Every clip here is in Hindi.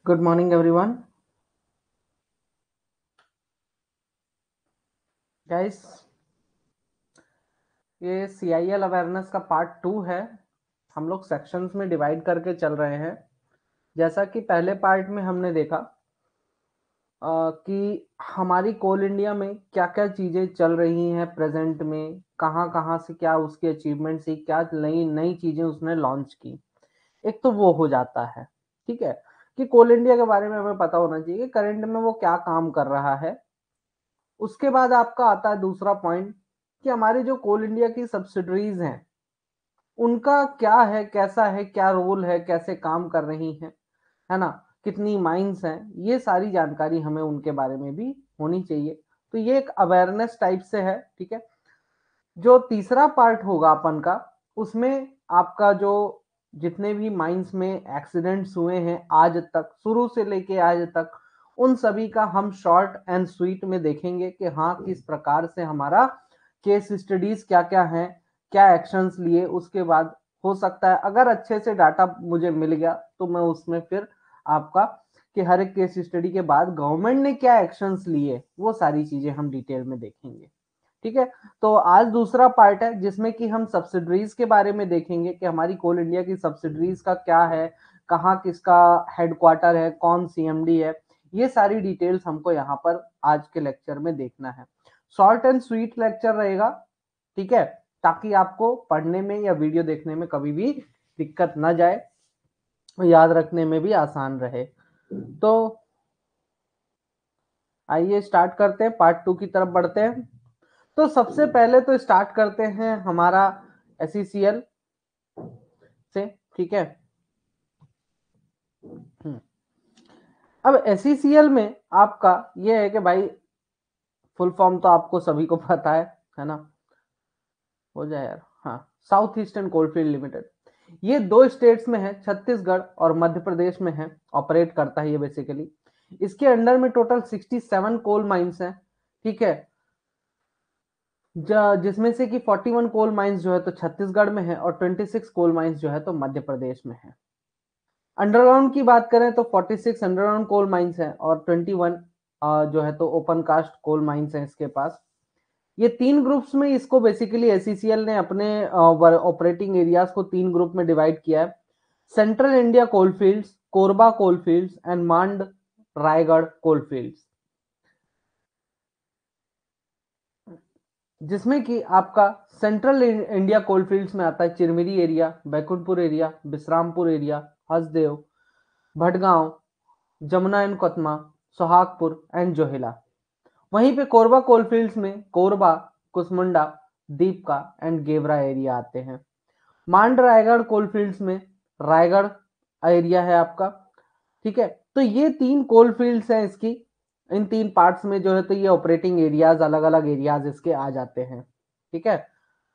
Good morning everyone. गाइस, ये CIL अवेयरनेस का पार्ट 2 है। हम लोग सेक्शंस में डिवाइड करके चल रहे हैं। जैसा कि पहले पार्ट में हमने देखा कि हमारी कोल इंडिया में क्या क्या चीज़ें चल रही हैं प्रेजेंट में, कहाँ कहाँ से क्या उसकी अचीवमेंट थी, क्या नई नई चीज़ें उसने लॉन्च की। एक तो वो हो जाता है, ठीक है, कि कोल इंडिया के बारे में हमें पता होना चाहिए कि करंट में वो क्या काम कर रहा है। उसके बाद आपका आता है दूसरा पॉइंट कि हमारी जो कोल इंडिया की सब्सिडरीज हैं उनका क्या है, कैसा है, क्या रोल है, कैसे काम कर रही हैं, है ना, कितनी माइंस हैं, ये सारी जानकारी हमें उनके बारे में भी होनी चाहिए। तो ये एक अवेयरनेस टाइप से है, ठीक है। जो तीसरा पार्ट होगा अपन का, उसमें आपका जो जितने भी माइंस में एक्सीडेंट्स हुए हैं आज तक, शुरू से लेके आज तक, उन सभी का हम शॉर्ट एंड स्वीट में देखेंगे कि हाँ किस प्रकार से हमारा केस स्टडीज क्या क्या है, क्या एक्शंस लिए। उसके बाद हो सकता है अगर अच्छे से डाटा मुझे मिल गया तो मैं उसमें फिर आपका कि हर एक केस स्टडी के बाद गवर्नमेंट ने क्या एक्शंस लिए वो सारी चीजें हम डिटेल में देखेंगे, ठीक है। तो आज दूसरा पार्ट है जिसमें कि हम सब्सिडरीज के बारे में देखेंगे कि हमारी कोल इंडिया की सब्सिडरीज का क्या है, कहाँ किसका हेडक्वार्टर है, कौन CMD है, ये सारी डिटेल्स हमको यहाँ पर आज के लेक्चर में देखना है। शॉर्ट एंड स्वीट लेक्चर रहेगा, ठीक है, ताकि आपको पढ़ने में या वीडियो देखने में कभी भी दिक्कत ना जाए, याद रखने में भी आसान रहे। तो आइए स्टार्ट करते हैं, पार्ट 2 की तरफ बढ़ते हैं। तो सबसे पहले तो स्टार्ट करते हैं हमारा SECL से, ठीक है। अब SECL में आपका ये है कि भाई फुल फॉर्म तो आपको सभी को पता है ना, हो जाए यार, हाँ, साउथ ईस्टर्न कोलफील्ड लिमिटेड। ये दो स्टेट्स में है, छत्तीसगढ़ और मध्य प्रदेश में है, ऑपरेट करता है ये बेसिकली। इसके अंडर में टोटल 67 कोल माइंस हैं, ठीक है, जिसमें से कि 41 कोल माइंस जो है तो छत्तीसगढ़ में है और 26 कोल माइंस जो है तो मध्य प्रदेश में है। अंडरग्राउंड की बात करें तो 46 अंडरग्राउंड कोल माइंस हैं और 21 जो है तो ओपन कास्ट कोल माइंस हैं इसके पास। ये तीन ग्रुप्स में इसको बेसिकली SECL ने अपने ऑपरेटिंग एरियाज को तीन ग्रुप में डिवाइड किया है। Central India coalfields, Korba coalfields and Mand Raigarh coalfields, जिसमें कि आपका सेंट्रल इंडिया कोलफील्ड्स में आता है Chirmiri area, Baikunthpur area, Vishrampur area, Hasdeo, Bhatgaon, Jamuna and Kotma, Sohagpur and Johilla. वहीं पे कोरबा कोलफील्ड्स में कोरबा, कुसमुंडा, दीपका एंड गेवरा एरिया आते हैं। मांड रायगढ़ कोलफील्ड्स में रायगढ़ एरिया है आपका, ठीक है। तो ये तीन कोलफील्ड्स हैं इसकी, इन तीन पार्ट्स में जो है तो ये ऑपरेटिंग एरियाज, अलग अलग एरियाज इसके आ जाते हैं, ठीक है।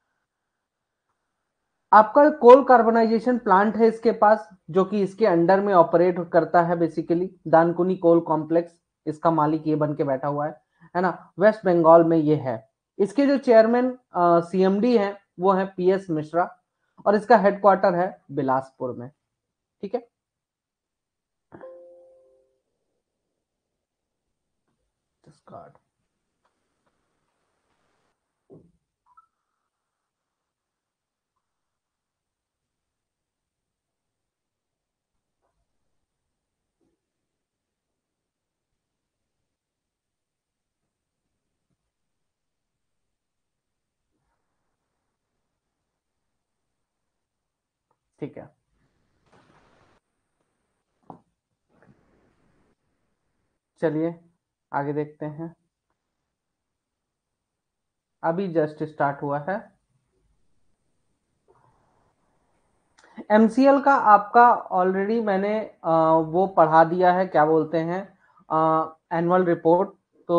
आपका कोल कार्बोनाइजेशन प्लांट है इसके पास, जो कि इसके अंडर में ऑपरेट करता है बेसिकली, दानकुनी कोल कॉम्प्लेक्स, इसका मालिक ये बन के बैठा हुआ है ना, वेस्ट बंगाल में ये है। इसके जो चेयरमैन CMD है वो है PS मिश्रा और इसका हेडक्वार्टर है बिलासपुर में, ठीक है। ठीक है, चलिए आगे देखते हैं। अभी जस्ट स्टार्ट हुआ है। MCL का आपका ऑलरेडी मैंने वो पढ़ा दिया है, क्या बोलते हैं, एनुअल रिपोर्ट। तो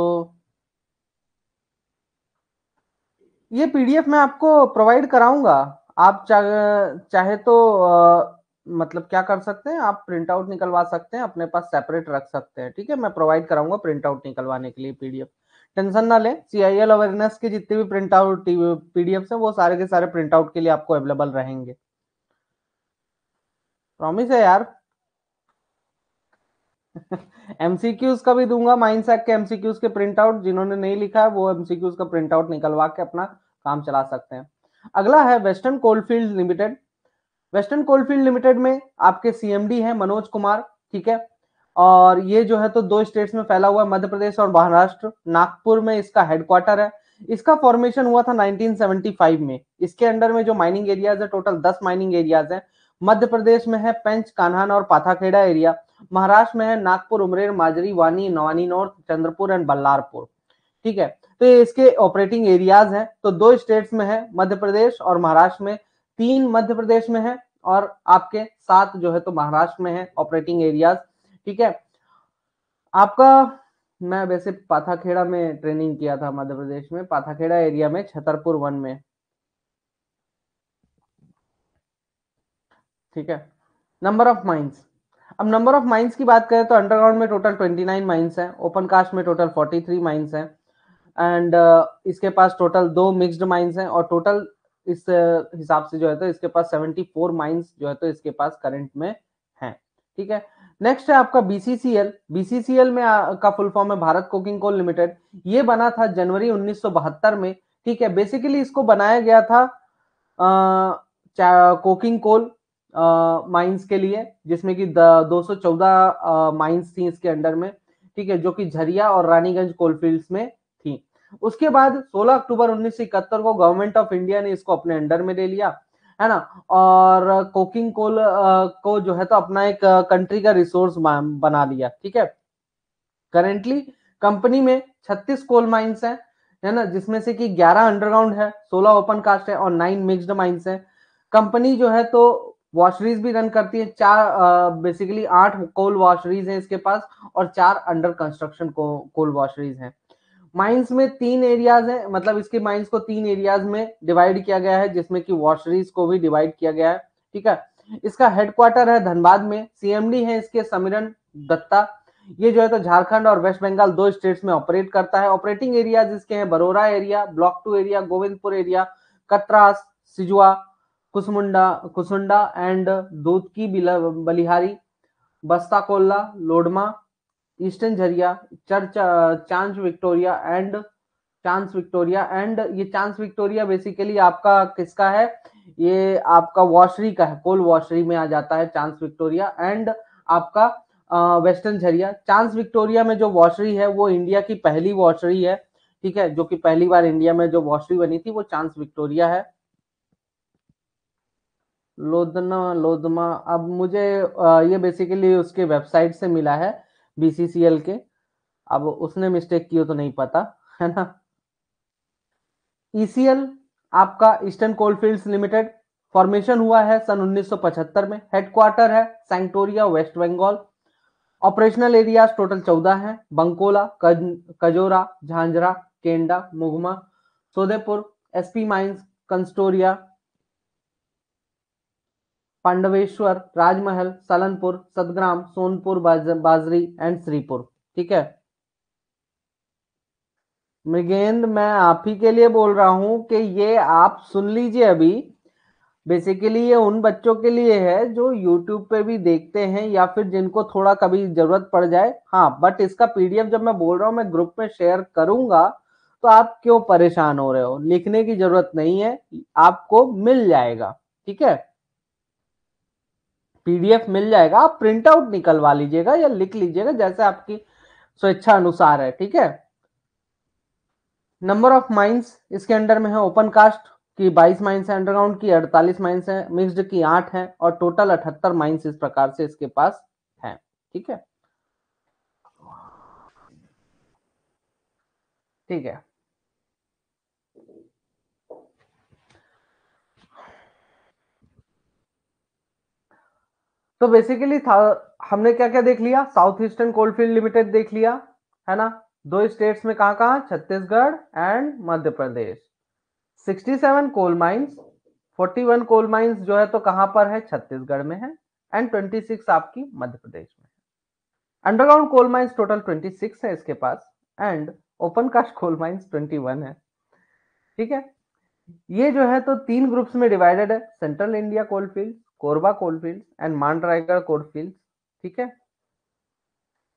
ये PDF मैं आपको प्रोवाइड कराऊंगा। आप चाहे तो मतलब क्या कर सकते हैं, आप प्रिंट आउट निकलवा सकते हैं, अपने पास सेपरेट रख सकते हैं, ठीक है। मैं प्रोवाइड कराऊंगा प्रिंट आउट निकलवाने के लिए PDF, टेंशन ना लें। CIL अवेयरनेस के जितने भी प्रिंट आउट PDFs हैं वो सारे के सारे प्रिंट आउट के लिए आपको अवेलेबल रहेंगे, प्रॉमिस है यार। एमसीक्यूज का भी दूंगा, माइंस एक्ट के एमसीक्यूज के प्रिंट आउट, जिन्होंने नहीं लिखा है वो एमसीक्यूज का प्रिंट आउट निकलवा के अपना काम चला सकते हैं। अगला है western coalfield limited. Western coalfield limited में आपके सीएमडी है मनोज कुमार, ठीक है। और ये जो है तो दो स्टेट्स में फैला हुआ है, मध्य प्रदेश और महाराष्ट्र। नागपुर में इसका हेडक्वार्टर है। इसका फॉर्मेशन हुआ था 1975 में। इसके अंडर में जो माइनिंग एरियाज है, टोटल 10 माइनिंग एरियाज है। मध्य प्रदेश में है पेंच, कान्हान और पाथाखेड़ा एरिया। महाराष्ट्र में है नागपुर, उमरेर, माजरी, वानी, नवानी नॉर्थ, चंद्रपुर एंड बल्लारपुर, ठीक है। तो ये इसके ऑपरेटिंग एरियाज हैं। तो दो स्टेट्स में है, मध्य प्रदेश और महाराष्ट्र में। 3 मध्य प्रदेश में है और आपके 7 जो है तो महाराष्ट्र में है ऑपरेटिंग एरियाज, ठीक है। आपका, मैं वैसे पाथाखेड़ा में ट्रेनिंग किया था मध्य प्रदेश में, पाथाखेड़ा एरिया में, छतरपुर 1 में, ठीक है। नंबर ऑफ माइंस, अब नंबर ऑफ माइंस की बात करें तो अंडरग्राउंड में टोटल 29 माइंस हैं, ओपन कास्ट में टोटल 43 माइंस हैं एंड इसके पास टोटल 2 मिक्स्ड माइंस हैं और टोटल इस हिसाब से जो है तो इसके पास 74 माइंस जो है तो इसके पास करंट में हैं, ठीक है। नेक्स्ट है आपका बीसीसीएल। बीसीसीएल में का फुल फॉर्म है भारत कोकिंग कोल लिमिटेड। ये बना था जनवरी 1972 में, ठीक है। बेसिकली इसको बनाया गया था कोकिंग कोल माइंस के लिए, जिसमें कि 214 माइंस थी इसके अंडर में, ठीक है, जो कि झरिया और रानीगंज कोलफील्ड्स में थी। उसके बाद 16 अक्टूबर 1971 को गवर्नमेंट ऑफ इंडिया ने इसको अपने अंडर में ले लिया, है ना। और कोकिंग कोल को जो है तो अपना एक कंट्री का रिसोर्स बना लिया, ठीक है। करेंटली कंपनी में 36 कोल माइंस है ना, जिसमें से कि 11 अंडरग्राउंड है, 16 ओपन कास्ट है और 9 मिक्स्ड माइंस है। कंपनी जो है तो वॉशरीज भी रन करती है, 4 बेसिकली 8 कोल वॉशरीज है इसके पास और 4 अंडर कंस्ट्रक्शन कोल वॉशरीज हैं। माइंस में 3 एरियाज है, मतलब इसके माइंस को 3 एरियाज में डिवाइड किया गया है, जिसमें कि वॉशरीज को भी डिवाइड किया गया है, ठीक है। इसका हेडक्वार्टर है धनबाद में। सीएमडी है इसके समीरन दत्ता। ये जो है तो झारखंड और वेस्ट बंगाल 2 स्टेट्स में ऑपरेट करता है। ऑपरेटिंग एरिया जिसके हैं Barora area, block 2 area, Govindpur area, Katras, Sijua, Kusmunda Kusunda and दूध की बलिहारी, बस्ता कोल्ला, लोडमा, ईस्टर्न झरिया, चर्च, चांस विक्टोरिया एंड ये चांस विक्टोरिया बेसिकली आपका किसका है, ये आपका वॉशरी का है, कोल वॉशरी में आ जाता है चांस विक्टोरिया एंड आपका वेस्टर्न झरिया। चांस विक्टोरिया में जो वॉशरी है वो इंडिया की पहली वॉशरी है, ठीक है, जो कि पहली बार इंडिया में जो वॉशरी बनी थी वो चांस विक्टोरिया है। लोदना लोदमा, अब मुझे ये बेसिकली उसके वेबसाइट से मिला है बीसीसीएल के, अब उसने मिस्टेक की हो तो नहीं पता, है ना। ईसीएल आपका ईस्टर्न कोलफील्ड्स लिमिटेड, फॉर्मेशन हुआ है सन 1975 में। हेडक्वार्टर है Sanctoria, west Bengal. Operational areas total 14 हैं, Bankola, Kajora, Jhanjra, Kenda, Mugma, Sodepur, SP mines, Kunustoria, Pandaveswar, Rajmahal, Salanpur, सतग्राम, Sonpur, Bazari and Shripur, ठीक है। मृगेंद्र, मैं आप ही के लिए बोल रहा हूं कि ये आप सुन लीजिए अभी। बेसिकली ये उन बच्चों के लिए है जो यूट्यूब पे भी देखते हैं या फिर जिनको थोड़ा कभी जरूरत पड़ जाए, हाँ। बट इसका पीडीएफ जब मैं बोल रहा हूँ मैं ग्रुप में शेयर करूंगा, तो आप क्यों परेशान हो रहे हो, लिखने की जरूरत नहीं है, आपको मिल जाएगा, ठीक है। पीडीएफ मिल जाएगा, आप प्रिंट आउट निकलवा लीजिएगा या लिख लीजिएगा जैसे आपकी स्वेच्छा अनुसार है, ठीक है। नंबर ऑफ माइंस इसके अंडर में है, ओपन कास्ट की 22 माइंस है, अंडरग्राउंड की 48 माइंस है, मिक्स्ड की 8 है और टोटल 78 माइंस इस प्रकार से इसके पास है, ठीक है। ठीक है, तो बेसिकली था, हमने क्या क्या देख लिया, साउथ ईस्टर्न कोलफील्ड लिमिटेड देख लिया, है ना। 2 स्टेट्स में कहां कहां, Chhattisgarh and Madhya Pradesh. 67 coal mines, 41 coal mines जो है तो कहां पर है, छत्तीसगढ़ में है एंड 26 आपकी मध्य प्रदेश में। अंडरग्राउंड कोल माइंस टोटल 26 है इसके पास and open cast coal mines 21 है, ठीक है। ये जो है तो 3 ग्रुप्स में डिवाइडेड है, central India coalfield, Korba coalfield and Mand Raigarh coalfield, ठीक है।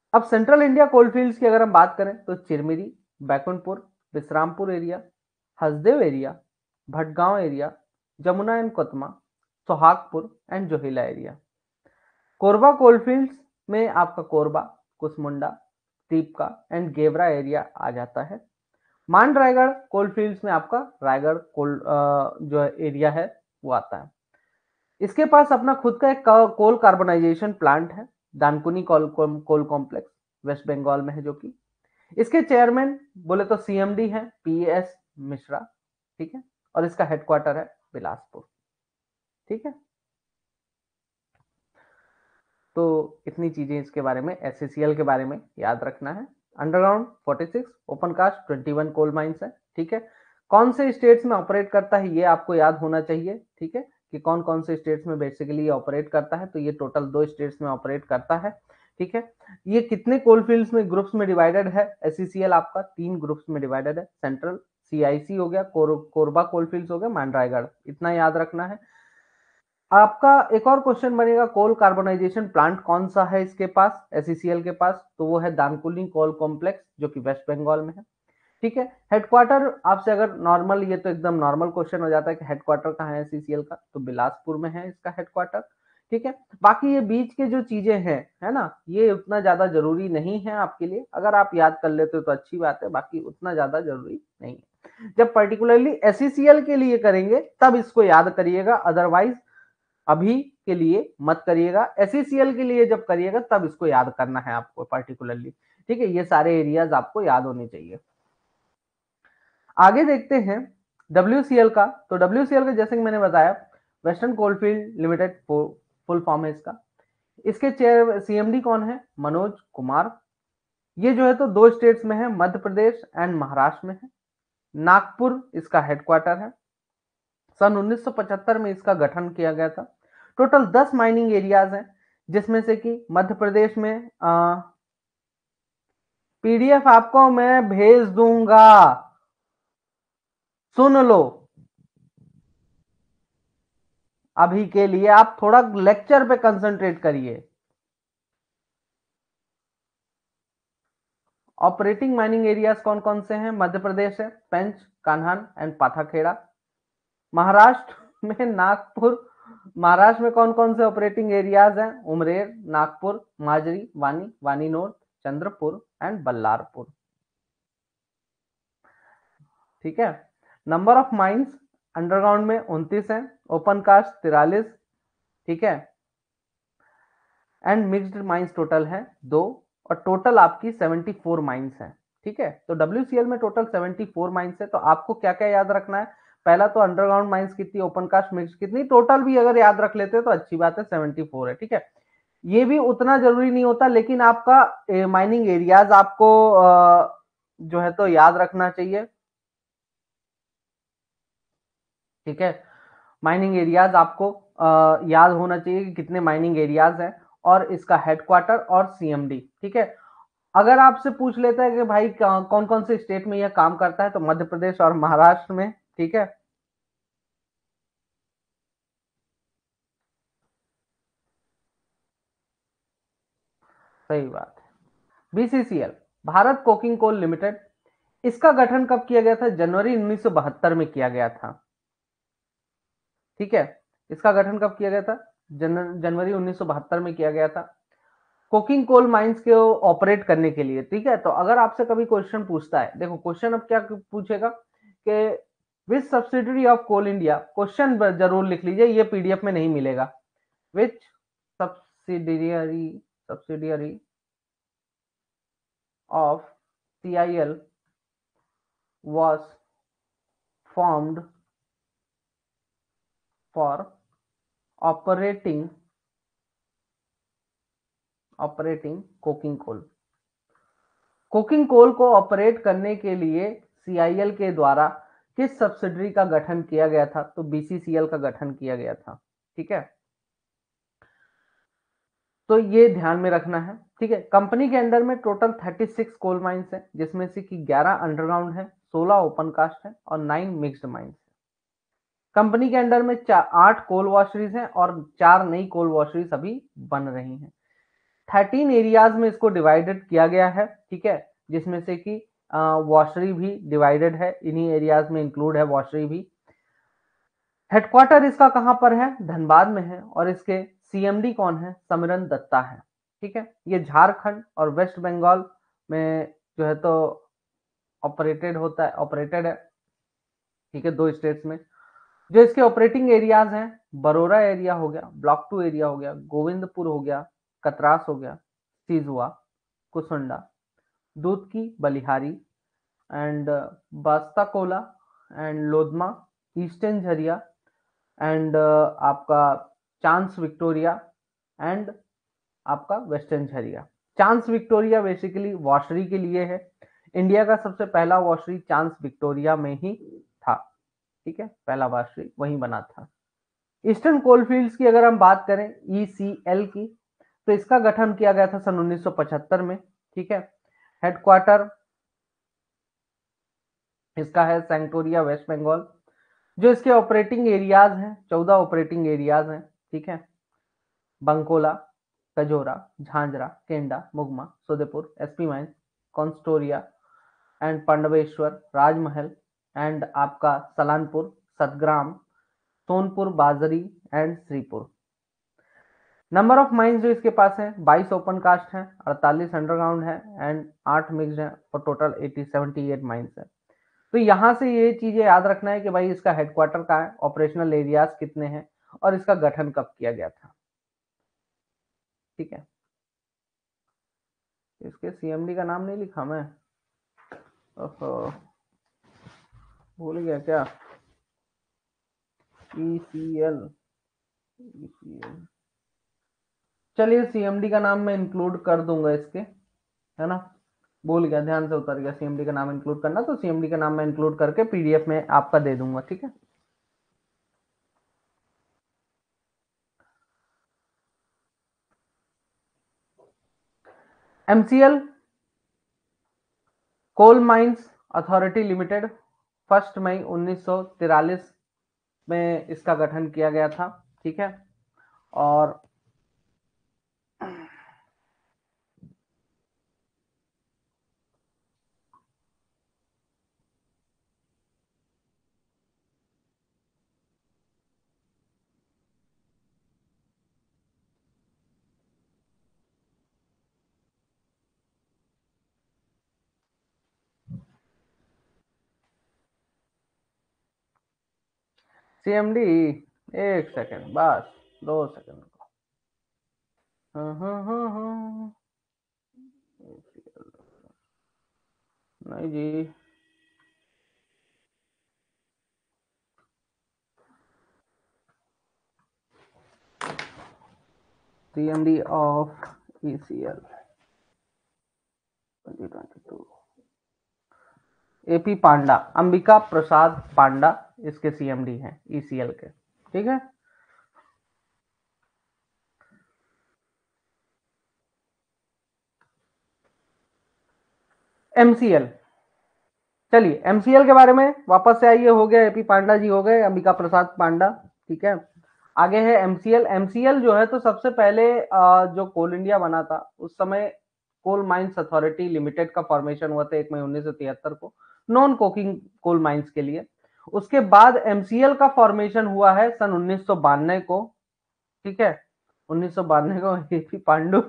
अब सेंट्रल इंडिया कोलफील्ड्स की अगर हम बात करें तो Chirmiri, Baikunthpur, Vishrampur area, Hasdeo area, Bhatgaon area, Jamuna and Kotma, Sohagpur and Johilla area. Korba coalfields में आपका कोरबा, कुसमुंडा, टीपका एंड गेवरा एरिया आ जाता है। मान रायगढ़ कोलफील्ड्स में आपका रायगढ़ कोल जो एरिया है वो आता है। इसके पास अपना खुद का एक कोल कार्बोनाइजेशन प्लांट है, Dankuni coal complex, west Bengal में है, जो कि इसके चेयरमैन बोले तो सीएमडी है पीएस मिश्रा, ठीक है, और इसका हेडक्वार्टर है बिलासपुर, ठीक है। तो इतनी चीजें इसके बारे में, एससीसीएल के बारे में याद रखना है। Underground 46, open cast 21 coal mines है, ठीक है। कौन से स्टेट्स में ऑपरेट करता है ये आपको याद होना चाहिए, ठीक है, कि कौन कौन से स्टेट्स में बेसिकली ये ऑपरेट करता है। तो ये टोटल 2 स्टेट्स में ऑपरेट करता है, ठीक है। ये कितने कोल फील्ड्स में ग्रुप्स में डिवाइडेड है? एससीसीएल आपका 3 ग्रुप्स में डिवाइडेड है। सेंट्रल सीआईसी हो गया, कोरबा कोल फील्ड्स हो गया, मान रायगढ़, इतना याद रखना है। आपका एक और क्वेश्चन बनेगा, कोल कार्बोनाइजेशन प्लांट कौन सा है इसके पास, एससीसीएल के पास? तो वो है दानकुनी कोल कॉम्प्लेक्स, जो कि वेस्ट बंगाल में है, ठीक है। हेडक्वार्टर आपसे अगर नॉर्मल, ये तो एकदम नॉर्मल क्वेश्चन हो जाता है कि हेडक्वार्टर कहाँ है एससीसीएल का, तो बिलासपुर में है इसका हेडक्वार्टर, ठीक है। बाकी ये बीच के जो चीजें हैं, है ना, ये उतना ज्यादा जरूरी नहीं है आपके लिए। अगर आप याद कर लेते हो तो अच्छी बात है, बाकी उतना ज्यादा जरूरी नहीं है। जब पर्टिकुलरली एससीसीएल के लिए करेंगे तब इसको याद करिएगा, अदरवाइज अभी के लिए मत करिएगा। एससीसीएल के लिए जब करिएगा तब इसको याद करना है आपको पर्टिकुलरली, ठीक है। ये सारे एरियाज आपको याद होने चाहिए। आगे देखते हैं डब्ल्यूसीएल का। तो डब्ल्यूसीएल का जैसे कि मैंने बताया, western coalfield limited full form है इसका। इसके चेयर सीएमडी कौन है? मनोज कुमार। ये जो है तो 2 स्टेट्स में है, मध्य प्रदेश एंड महाराष्ट्र में है। नागपुर इसका हेडक्वार्टर है। सन 1975 में इसका गठन किया गया था। टोटल 10 माइनिंग एरियाज हैं, जिसमें से कि मध्य प्रदेश में पीडीएफ आपको मैं भेज दूंगा, सुन लो। अभी के लिए आप थोड़ा लेक्चर पे कंसंट्रेट करिए। ऑपरेटिंग माइनिंग एरियाज कौन कौन से हैं? मध्य प्रदेश है पेंच, कान्हान एंड पाथाखेड़ा। महाराष्ट्र में नागपुर। महाराष्ट्र में कौन कौन से ऑपरेटिंग एरियाज हैं? उमरेर, नागपुर, माजरी, वानी, वानी नॉर्थ, चंद्रपुर एंड बल्लारपुर, ठीक है। नंबर ऑफ माइंस अंडरग्राउंड में 29 है, ओपन कास्ट 43, ठीक है, एंड मिक्स्ड माइंस टोटल है 2, और टोटल आपकी 74 माइंस है, ठीक है। तो डब्ल्यूसीएल में टोटल 74 माइंस है। तो आपको क्या क्या याद रखना है? पहला तो अंडरग्राउंड माइंस कितनी, ओपन कास्ट मिक्स कितनी, टोटल भी अगर याद रख लेते हो तो अच्छी बात है, 74 है, ठीक है। ये भी उतना जरूरी नहीं होता, लेकिन आपका माइनिंग एरियाज आपको जो है तो याद रखना चाहिए, ठीक है। माइनिंग एरियाज आपको याद होना चाहिए कि कितने माइनिंग एरियाज हैं, और इसका हेडक्वार्टर और सीएमडी, ठीक है। अगर आपसे पूछ लेता है कि भाई कौन कौन से स्टेट में यह काम करता है, तो मध्य प्रदेश और महाराष्ट्र में, ठीक है। सही बात है। BCCL, Bharat coking coal limited, इसका गठन कब किया गया था? जनवरी 1972 में किया गया था, ठीक है। इसका गठन कब किया गया था? जनवरी 1972 में किया गया था, कोकिंग कोल माइंस को ऑपरेट करने के लिए, ठीक है। तो अगर आपसे कभी क्वेश्चन पूछता है, देखो क्वेश्चन अब क्या पूछेगा कि which subsidiary of coal India, question जरूर लिख लीजिए, ये पीडीएफ में नहीं मिलेगा। Which subsidiary subsidiary of CIL was formed for operating coking coal. Coking coal को ऑपरेट करने के लिए सीआईएल के द्वारा किस सब्सिडरी का गठन किया गया था? तो बीसीसीएल का गठन किया गया था, ठीक है। तो ये ध्यान में रखना है, ठीक है। कंपनी के अंडर में टोटल 36 कोल माइंस है, जिसमें से कि 11 अंडरग्राउंड है, 16 ओपन कास्ट है और 9 मिक्स्ड माइंस है। कंपनी के अंडर में 8 कोल वॉशरीज हैं और 4 नई कोल वॉशरीज अभी बन रही हैं। 13 एरियाज में इसको डिवाइडेड किया गया है, ठीक है, जिसमें से कि वॉशरी भी डिवाइडेड है, इन्हीं एरियाज में इंक्लूड है वॉशरी भी। हेडक्वार्टर इसका कहां पर है? धनबाद में है, और इसके सीएमडी कौन है? समिरन दत्ता है, ठीक है। ये झारखंड और वेस्ट बंगाल में जो है तो ऑपरेटेड है, ठीक है, 2 स्टेट्स में। जो इसके ऑपरेटिंग एरियाज हैं, बरोरा एरिया हो गया, ब्लॉक 2 एरिया हो गया, गोविंदपुर हो गया, कतरास हो गया, सिजुआ, कुसुंडा, दूध की Balihari and Bastacolla and Lodna, eastern Jharia and आपका चांस विक्टोरिया एंड आपका western Jharia. Chanch Victoria basically washery के लिए है। इंडिया का सबसे पहला वॉशरी चांस विक्टोरिया में ही था, ठीक है, पहला वॉशरी वहीं बना था। ईस्टर्न कोलफील्ड्स की अगर हम बात करें, ईसीएल की, तो इसका गठन किया गया था सन 1975 में, ठीक है। हेडक्वार्टर इसका है सेंटोरिया, वेस्ट बंगाल। जो इसके ऑपरेटिंग एरियाज हैं, 14 ऑपरेटिंग एरियाज हैं, ठीक है। Bankola, Kajora, Jhanjra, Kenda, Mugma, Sodepur, SP mines, Kunustoria and Pandaveswar, Rajmahal and आपका Salanpur, Satgram, Sonpur, Bazari and Sripur. Number of mines जो इसके पास है 22 ओपन कास्ट है, 48 अंडरग्राउंड है एंड 8 मिक्स्ड है, और टोटल 78 माइंस है। तो यहां से ये चीजें याद रखना है कि भाई इसका हेडक्वार्टर कहाँ है, ऑपरेशनल एरियाज कितने हैं, और इसका गठन कब किया गया था, ठीक है। इसके सीएमडी का नाम नहीं लिखा मैं, ओहो भूल गया क्या। ईसीएल, चलिए सीएमडी का नाम मैं इंक्लूड कर दूंगा इसके, है ना, भूल गया, ध्यान से उतर गया सीएमडी का नाम इंक्लूड करना, तो सीएमडी का नाम मैं इंक्लूड करके पीडीएफ में आपका दे दूंगा, ठीक है। MCL coal mines authority limited 1 मई 1943 में इसका गठन किया गया था, ठीक है। और सीएमडी, एक सेकंड बस, 2 सेकंड। हाँ हाँ हाँ हाँ, नहीं जी, CMD of ECL 2022, AP Panda, Ambika Prasad Panda इसके सीएमडी हैं ईसीएल के, ठीक है। एमसीएल, चलिए एमसीएल के बारे में वापस से आइए, हो गया एपी पांडा जी, हो गए अंबिका प्रसाद पांडा, ठीक है। आगे है एमसीएल। एमसीएल जो है तो सबसे पहले जो कोल इंडिया बना था उस समय कोल माइंस अथॉरिटी लिमिटेड का फॉर्मेशन हुआ था 1 मई 1973 को, नॉन कोकिंग कोल माइंस के लिए। उसके बाद एमसीएल का फॉर्मेशन हुआ है सन 1992 को, ठीक है, 1992 को। एपी पांडु,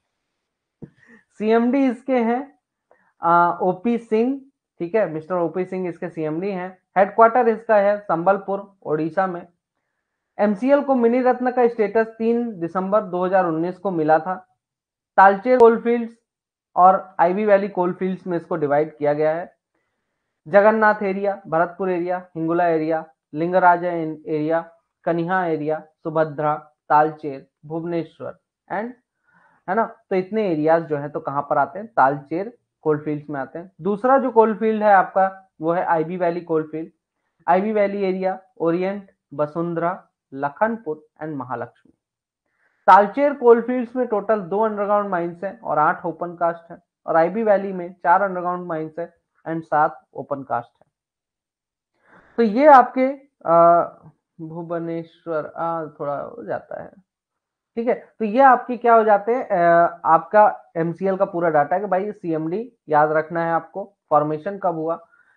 सीएमडी इसके हैं ओपी सिंह, ठीक है, मिस्टर ओपी सिंह इसके सीएमडी हैं। हेडक्वार्टर इसका है संबलपुर, ओडिशा में। एमसीएल को मिनी रत्न का स्टेटस 3 दिसंबर 2019 को मिला था। तालचेर कोलफील्ड्स और आईवी वैली कोलफील्ड्स में इसको डिवाइड किया गया है। Jagannath area, Bharatpur area, Hingula area, Lingaraj area, Kanha area, Subhadra, Talcher, Bhubaneswar and, है ना, तो इतने एरियाज जो है तो कहां पर आते हैं, तालचेर कोलफील्ड्स में आते हैं। दूसरा जो कोलफील्ड है आपका वो है IB valley coalfield. IB valley area, Orient, Vasundhara, Lakhanpur and Mahalakshmi. Talcher coalfields में टोटल 2 अंडरग्राउंड माइंस है और 8 ओपन कास्ट है, और आईबी वैली में 4 अंडरग्राउंड माइंस है एंड 7 ओपन कास्ट है। तो ये आपके भुवनेश्वर थोड़ा हो जाता है, ठीक है, तो ये आपकी क्या हो जाते हैं, आपका एमसीएल का पूरा डाटा है कि भाई सीएमडी याद रखना है आपको, फॉर्मेशन कब हुआ,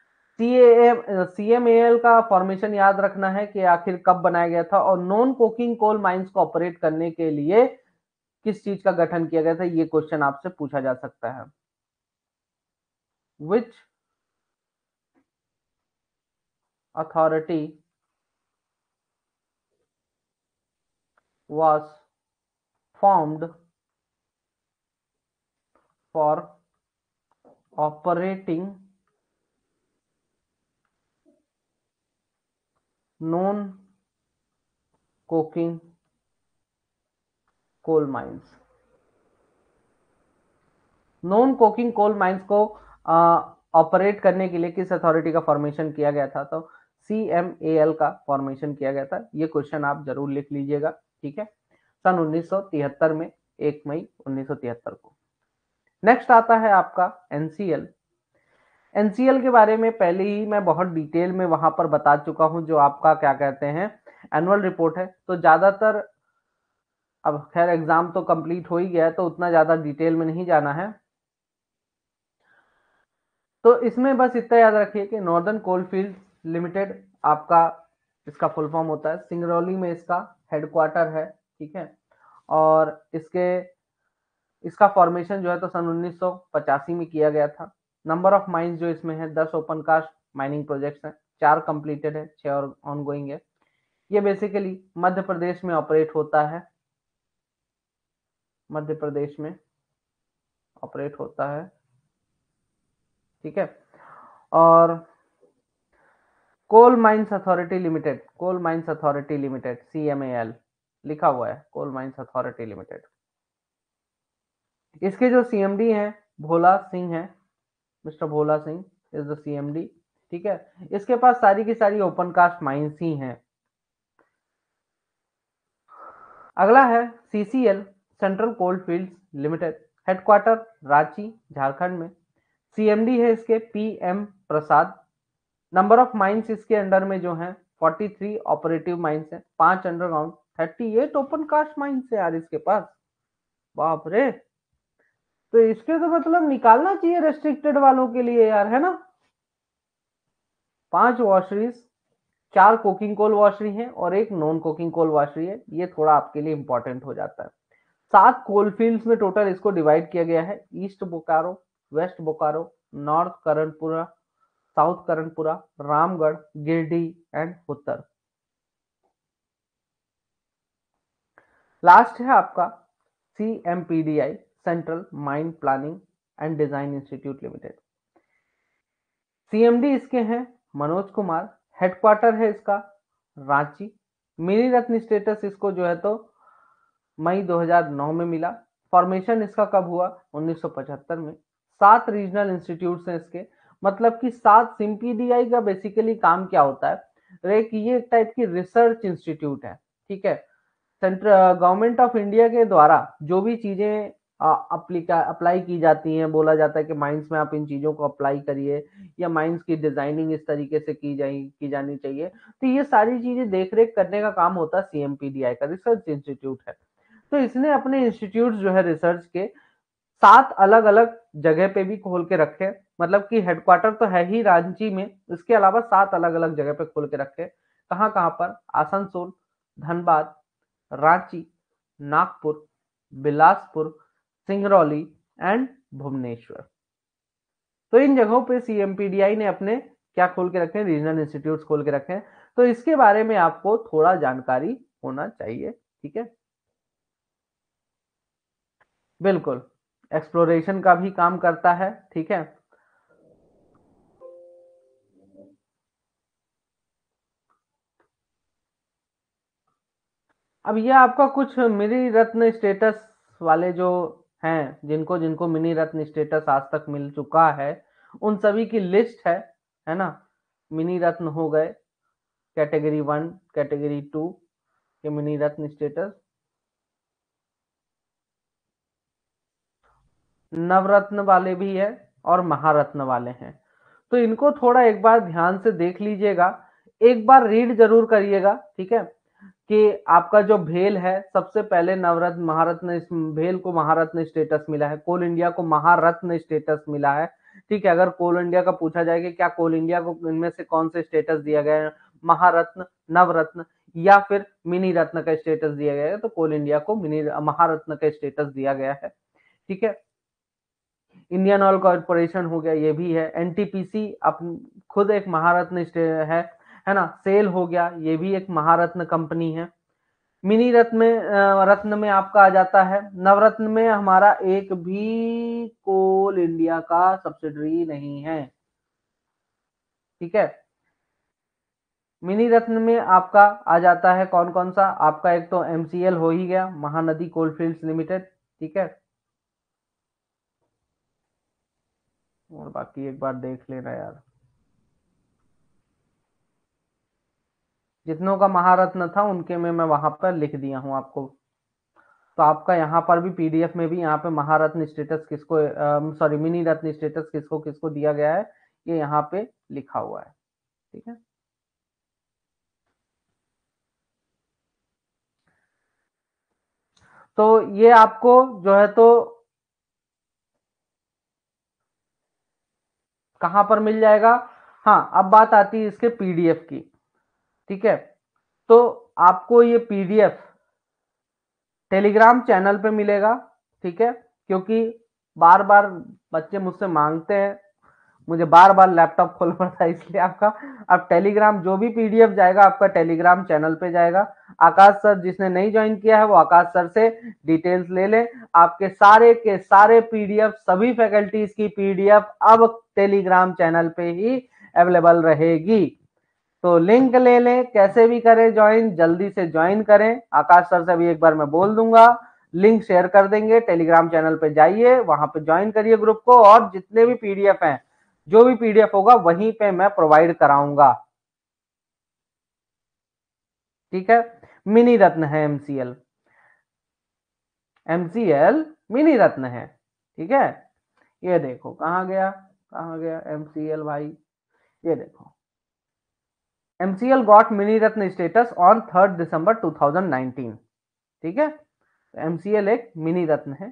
सीएमएल का फॉर्मेशन याद रखना है कि आखिर कब बनाया गया था, और नॉन कोकिंग कोल माइंस को ऑपरेट करने के लिए किस चीज का गठन किया गया था, ये क्वेश्चन आपसे पूछा जा सकता है। Which authority was formed for operating non-coking coal mines। Non coking coal mines को ऑपरेट करने के लिए किस अथॉरिटी का फॉर्मेशन किया गया था, तो सीएमएल का फॉर्मेशन किया गया था। ये क्वेश्चन आप जरूर लिख लीजिएगा, ठीक है, सन 1973 में, 1 मई 1973 को। नेक्स्ट आता है आपका एनसीएल। एनसीएल के बारे में पहले ही मैं बहुत डिटेल में वहां पर बता चुका हूं, जो आपका क्या कहते हैं एनुअल रिपोर्ट है, तो ज्यादातर, अब खैर एग्जाम तो कंप्लीट हो ही गया है तो उतना ज्यादा डिटेल में नहीं जाना है, तो इसमें बस इतना याद रखिए कि नॉर्दर्न कोलफील्ड लिमिटेड आपका, इसका फुल फॉर्म होता है, सिंगरौली में इसका हेडक्वार्टर है, ठीक है, और इसका फॉर्मेशन जो है तो सन 1985 में किया गया था। नंबर ऑफ माइंस जो इसमें है 10 ओपन कास्ट माइनिंग प्रोजेक्ट्स हैं, 4 कंप्लीटेड है, 6 और ऑनगोइंग है। ये बेसिकली मध्य प्रदेश में ऑपरेट होता है, मध्य प्रदेश में ऑपरेट होता है, ठीक है। और coal mines authority limited, coal mines authority limited CML लिखा हुआ है, कोल माइंस अथॉरिटी लिमिटेड। इसके जो सीएमडी हैं भोला सिंह है, mister Bhola Singh is the CMD, ठीक है। इसके पास सारी की सारी ओपन कास्ट माइंस ही हैं। अगला है CCL, central coal fields limited, headquarter Ranchi Jharkhand में। सीएमडी है इसके PM Prasad. Number of mines इसके अंडर में जो है 43 ऑपरेटिव माइंस है, 5 अंडरग्राउंड, 38 ओपन कास्ट माइंस है यार इसके पास, बाप रे। तो इसके तो मतलब निकालना चाहिए रेस्ट्रिक्टेड वालों के लिए यार, है ना। 5 वॉशरीज, 4 कोकिंग कोल वॉशरी है और 1 नॉन कोकिंग कोल वॉशरी है, ये थोड़ा आपके लिए इंपॉर्टेंट हो जाता है। 7 कोल फील्ड्स में टोटल इसको डिवाइड किया गया है, east Bokaro, west Bokaro, north Karanpura, south Karanpura, Ramgarh, Giridih and उत्तर। लास्ट है आपका CMPDI, central mine planning and design institute limited. CMD इसके हैं मनोज कुमार, हेडक्वार्टर है इसका रांची। मिनी रत्न स्टेटस इसको जो है तो मई 2009 में मिला। फॉर्मेशन इसका कब हुआ, 1975 में। 7 रीजनल इंस्टीट्यूट हैं इसके, मतलब कि 7 सिम्पीडीआई का बेसिकली काम क्या होता है, ये एक टाइप की रिसर्च इंस्टीट्यूट है, ठीक है। सेंट्रल गवर्नमेंट ऑफ इंडिया के द्वारा जो भी चीजें अप्लाई की जाती हैं, बोला जाता है कि माइंस में आप इन चीजों को अप्लाई करिए, या माइंस की डिजाइनिंग इस तरीके से की जानी चाहिए, तो ये सारी चीजें देखरेख करने का काम होता है सीएमपीडीआई का, रिसर्च इंस्टीट्यूट है। तो इसने अपने इंस्टीट्यूट जो है रिसर्च के 7 अलग अलग जगह पे भी खोल के रखे, मतलब कि हेडक्वार्टर तो है ही रांची में, इसके अलावा 7 अलग अलग जगह पे खोल के रखे। कहाँ कहाँ पर, आसनसोल, धनबाद, रांची, नागपुर, बिलासपुर, सिंगरौली एंड भुवनेश्वर। तो इन जगहों पे सीएमपीडीआई ने अपने क्या खोल के रखे हैं, रीजनल इंस्टीट्यूट खोल के रखे हैं, तो इसके बारे में आपको थोड़ा जानकारी होना चाहिए, ठीक है। बिल्कुल, एक्सप्लोरेशन का भी काम करता है, ठीक है। अब ये आपका कुछ मिनी रत्न स्टेटस वाले जो हैं, जिनको जिनको मिनी रत्न स्टेटस आज तक मिल चुका है, उन सभी की लिस्ट है ना। मिनी रत्न हो गए कैटेगरी 1, कैटेगरी 2 के मिनी रत्न स्टेटस, नवरत्न वाले भी है और महारत्न वाले हैं। तो इनको थोड़ा एक बार ध्यान से देख लीजिएगा, एक बार रीड जरूर करिएगा, ठीक है। कि आपका जो भेल है, सबसे पहले नवरत्न महारत्न, इस भेल को महारत्न स्टेटस मिला है, कोल इंडिया को महारत्न स्टेटस मिला है। ठीक है, अगर कोल इंडिया का पूछा जाए कि क्या कोल इंडिया को इनमें से कौन से स्टेटस दिया गया है, महारत्न, नवरत्न या फिर मिनी रत्न का स्टेटस दिया गया है, तो कोल इंडिया को मिनी महारत्न का स्टेटस दिया गया है। ठीक है, इंडियन ऑयल कॉर्पोरेशन हो गया, ये भी है। एनटीपीसी खुद एक महारत्न है ना। सेल हो गया, ये भी एक महारत्न कंपनी है। मिनी रत्न में रत्न में आपका आ जाता है, नवरत्न में हमारा एक भी कोल इंडिया का सब्सिडरी नहीं है। ठीक है, मिनी रत्न में आपका आ जाता है कौन कौन सा, आपका एक तो एमसीएल हो ही गया, महानदी कोलफील्ड्स लिमिटेड। ठीक है, और बाकी एक बार देख लेना यार, जितनों का महारत्न था उनके में मैं वहां पर लिख दिया हूं आपको। तो आपका यहाँ पर भी पीडीएफ में भी यहाँ पे महारत्न स्टेटस किसको, सॉरी मिनी रत्न स्टेटस किसको किसको दिया गया है, ये यहाँ पे लिखा हुआ है। ठीक है, तो ये आपको जो है तो कहां पर मिल जाएगा। हाँ, अब बात आती है इसके पीडीएफ की। ठीक है, तो आपको ये पीडीएफ टेलीग्राम चैनल पे मिलेगा। ठीक है, क्योंकि बार बार बच्चे मुझसे मांगते हैं, मुझे बार बार लैपटॉप खोलना पड़ता है, इसलिए आपका अब टेलीग्राम जो भी पीडीएफ जाएगा आपका टेलीग्राम चैनल पे जाएगा। आकाश सर जिसने नहीं ज्वाइन किया है वो आकाश सर से डिटेल्स ले ले। आपके सारे के सारे पीडीएफ, सभी फैकल्टीज की पीडीएफ अब टेलीग्राम चैनल पे ही अवेलेबल रहेगी। तो लिंक ले लें, कैसे भी करें ज्वाइन, जल्दी से ज्वाइन करें। आकाश सर से अभी एक बार मैं बोल दूंगा, लिंक शेयर कर देंगे, टेलीग्राम चैनल पे जाइए, वहां पे ज्वाइन करिए ग्रुप को, और जितने भी पीडीएफ हैं, जो भी पीडीएफ होगा वहीं पे मैं प्रोवाइड कराऊंगा। ठीक है, मिनी रत्न है एमसीएल, एमसीएल मिनी रत्न है। ठीक है, ये देखो कहां गया, कहां गया एमसीएल भाई, ये देखो, MCL got mini ratna status on 3 December 2019। ठीक है, तो एमसीएल एक मिनी रत्न है।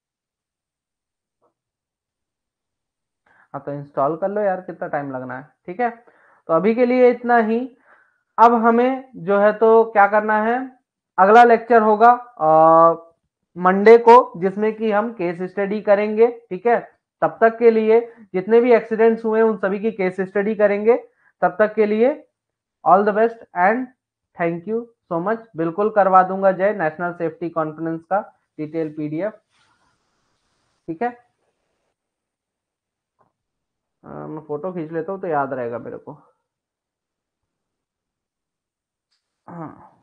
हाँ, तो इंस्टॉल कर लो यार, कितना टाइम लगना है। ठीक है, तो अभी के लिए इतना ही। अब हमें जो है तो क्या करना है, अगला लेक्चर होगा मंडे को, जिसमें कि हम केस स्टडी करेंगे। ठीक है, तब तक के लिए जितने भी एक्सीडेंट्स हुए उन सभी की केस स्टडी करेंगे। तब तक के लिए all the best and thank you so much. बिल्कुल करवा दूंगा जय नेशनल सेफ्टी कॉन्फ्रेंस का डिटेल पीडीएफ। ठीक है, मैं फोटो खींच लेता हूँ तो याद रहेगा मेरे को। हाँ।